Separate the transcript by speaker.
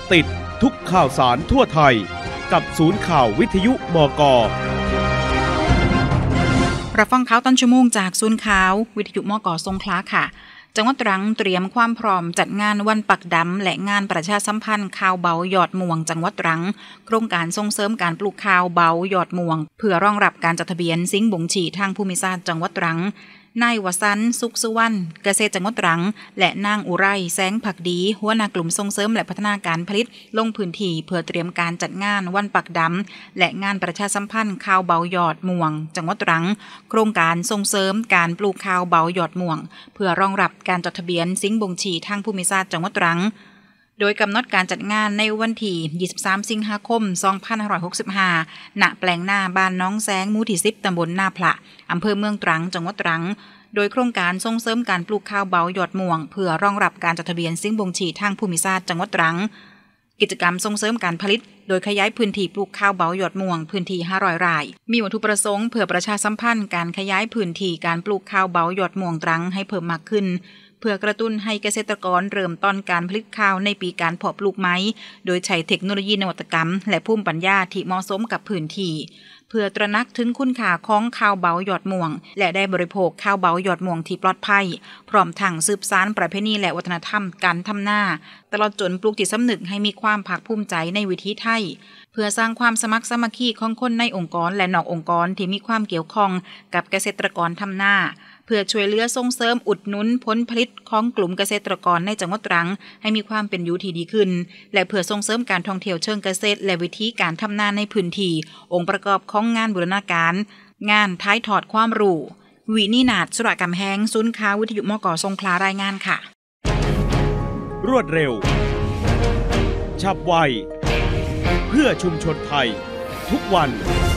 Speaker 1: ติดทุกข่าวสารทั่วไทยกับศูนย์ข่าววิทยุบก.
Speaker 2: รับฟังข่าวต้นชั่วโมงจากศูนย์ข่าววิทยุมก.สงขลาค่ะจังหวัดตรังเตรียมความพร้อมจัดงานวันปักดำและงานประชาสัมพันธ์ข้าวเบาหยอดม่วงจังหวัดตรังโครงการส่งเสริมการปลูกข้าวเบาหยอดม่วงเพื่อรองรับการจดทะเบียนสิ่งบ่งชี้ทางภูมิศาสตร์จังหวัดตรังนายวสันต์สุขสุวรรณเกษตรจังหวัดตรังและนางอุไรแสงผักดีหัวหน้ากลุ่มส่งเสริมและพัฒนาการผลิตลงพื้นที่เพื่อเตรียมการจัดงานวันปักดำและงานประชาสัมพันธ์ข้าวเบาหยอดม่วงจังหวัดตรังโครงการส่งเสริมการปลูกข้าวเบาหยอดม่วงเพื่อรองรับการจดทะเบียนสิ่งบ่งชี้ทางภูมิศาสตร์จังหวัดตรังโดยกำหนดการจัดงานในวันที่23 สิงหาคม 2565 ณ แปลงนาบ้านน้องแสงหมู่ที่ 10 ตำบลนาพระอำเภอเมืองตรังจังหวัดตรังโดยโครงการส่งเสริมการปลูกข้าวเบาหยอดม่วงเพื่อรองรับการจดทะเบียนสิ่งบ่งชี้ทางภูมิศาสตร์จังหวัดตรังกิจกรรมส่งเสริมการผลิตโดยขยายพื้นที่ปลูกข้าวเบาหยอดม่วงพื้นที่500 ไร่มีวัตถุประสงค์เพื่อประชาสัมพันธ์การขยายพื้นที่การปลูกข้าวเบาหยอดม่วงตรังให้เพิ่มมากขึ้นเพื่อกระตุ้นให้เกษตรกรเริ่มต้นการผลิตข้าวในปีการเพาะปลูกไม้โดยใช้เทคโนโลยีนวัตกรรมและภูมิปัญญาที่เหมาะสมกับพื้นที่เพื่อตระหนักถึงคุณค่าของข้าวเบาหยอดม่วงและได้บริโภคข้าวเบาหยอดม่วงที่ปลอดภัยพร้อมทั้งสืบสานประเพณีและวัฒนธรรมการทำนาตลอดจนปลูกจิตสำนึกให้มีความภาคภูมิใจในวิถีไทยเพื่อสร้างความสมัครสามัคคีของคนในองค์กรและนอกองค์กรที่มีความเกี่ยวข้องกับเกษตรกรทำนาเพื่อช่วยเหลือส่งเสริมอุดหนุนผลผลิตของกลุ่มเกษตรกรในจังหวัดตรังให้มีความเป็นอยู่ที่ดีขึ้นและเพื่อส่งเสริมการท่องเที่ยวเชิงเกษตรและวิธีการทำนาในพื้นที่องค์ประกอบของงานบูรณาการงานท้ายทอดความรู้วินินาถสุรกำแหงศูนย์ข่าววิทยุมก.สงขลารายงานค่ะ
Speaker 1: รวดเร็วฉับไวเพื่อชุมชนไทยทุกวัน